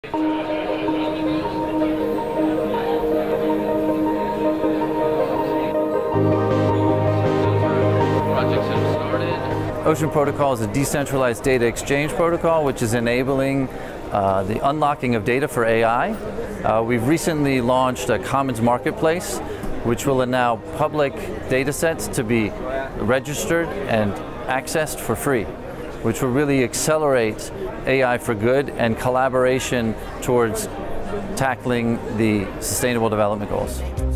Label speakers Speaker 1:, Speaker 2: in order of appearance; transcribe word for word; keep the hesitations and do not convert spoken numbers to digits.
Speaker 1: Ocean Protocol is a decentralized data exchange protocol which is enabling uh, the unlocking of data for A I. Uh, we've recently launched a Commons Marketplace which will allow public data sets to be registered and accessed for free, which will really accelerate A I for good and collaboration towards tackling the Sustainable Development Goals.